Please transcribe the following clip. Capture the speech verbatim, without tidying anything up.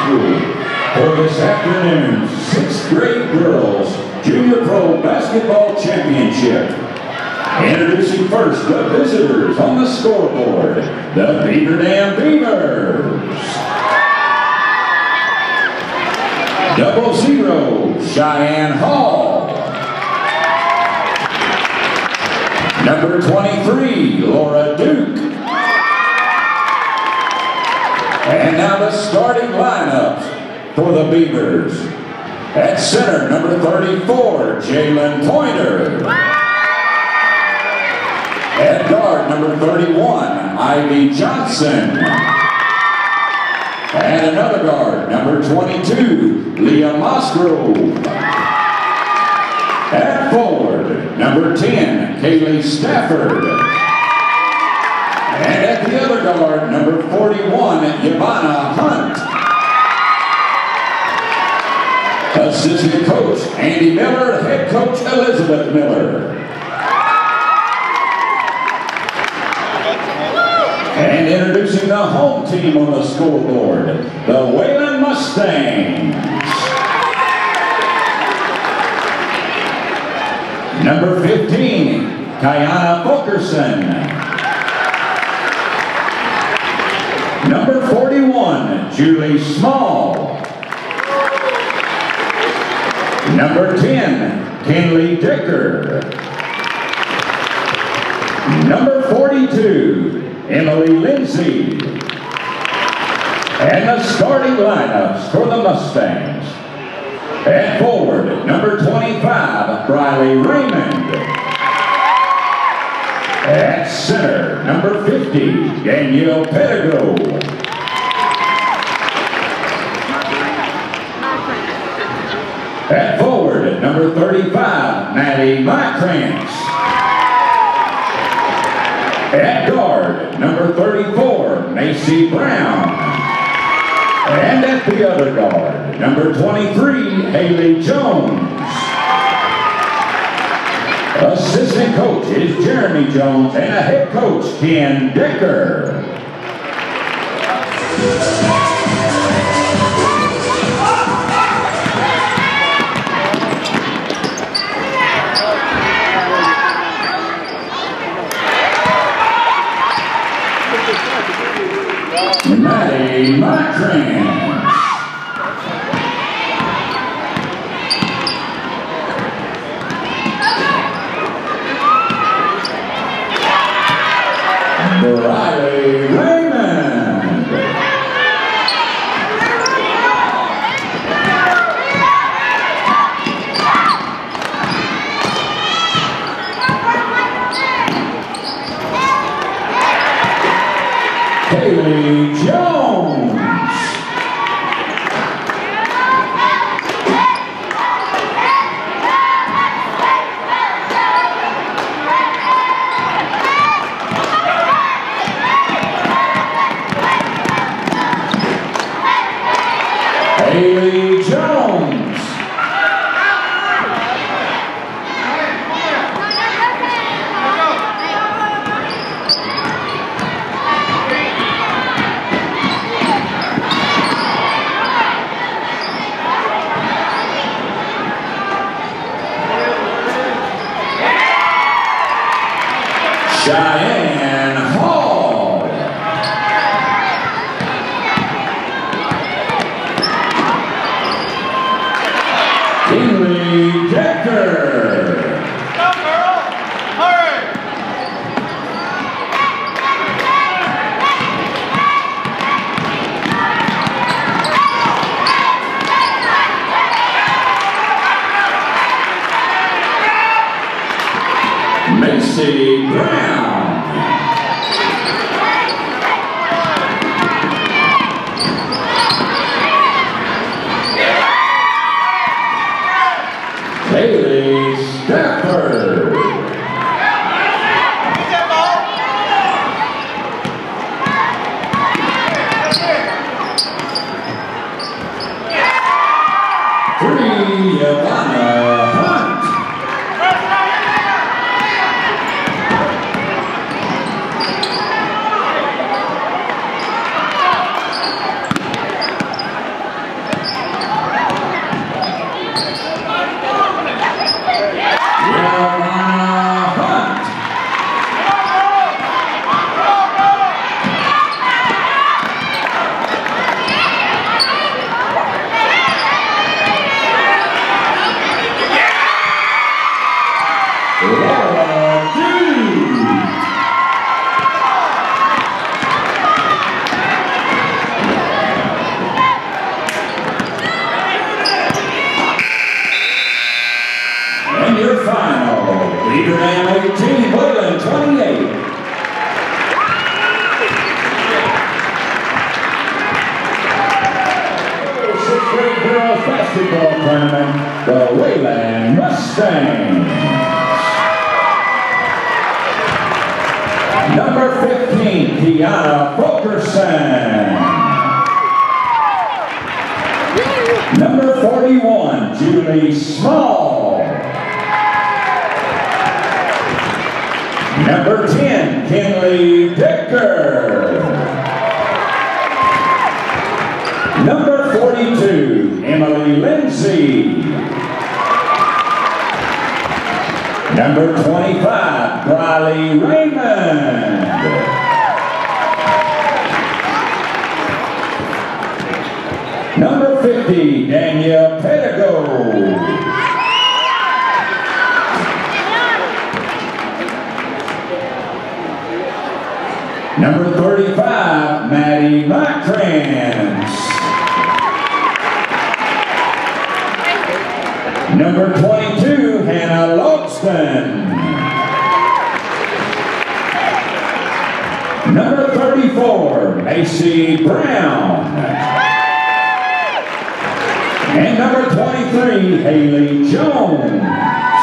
School for this afternoon's sixth grade girls Junior Pro Basketball Championship. Introducing first the visitors on the scoreboard, the Beaver Dam Beavers. Double zero, Cheyenne Hall. Number twenty-three, Laura Duke. And now the starting lineups for the Beavers. At center, number thirty-four, Jalen Pointer. At guard, number thirty-one, Ivy Johnson. And another guard, number twenty-two, Leah Musgrove. At forward, number ten, Kaylee Stafford. And at the other guard, number forty-one, Yvonne Hunt. Assistant coach, Andy Miller. Head coach, Elizabeth Miller. And introducing the home team on the scoreboard, the Wayland Mustangs. Number fifteen, Kiana Fulkerson. Number forty-one, Julie Small. Number ten, Kenley Dicker. Number forty-two, Emily Lindsay. And the starting lineups for the Mustangs. At forward, number twenty-five, Briley Raymond. At center, number fifty, Danielle Pettigrew. At forward, number thirty-five, Maddie Mykrantz. At guard, number thirty-four, Macy Brown. And at the other guard, number twenty-three, Haley Jones. Assistant coach is Jeremy Jones and a head coach, Ken Dicker. Maddie Mykrantz. Briley Raymond. Haley Jones. Haley Jones. Cheyenne Hall. Kenley Decker. Go, girl! Hurry! Macy Brown. Haley Stafford. Three, Yvonne Hunt. basketball tournament, the Wayland Mustangs. Number fifteen, Tiana Fulkerson. Number forty-one, Julie Small. Number ten, Kinley Dicker. Number forty-two, Emily Lindsay. Number twenty-five, Briley Raymond. Number fifty, Danielle Pettigo. Number thirty-five, Maddie Makrantz. Number twenty-two, Hannah Logston. Number thirty-four, Macy Brown. And number twenty-three, Haley Jones.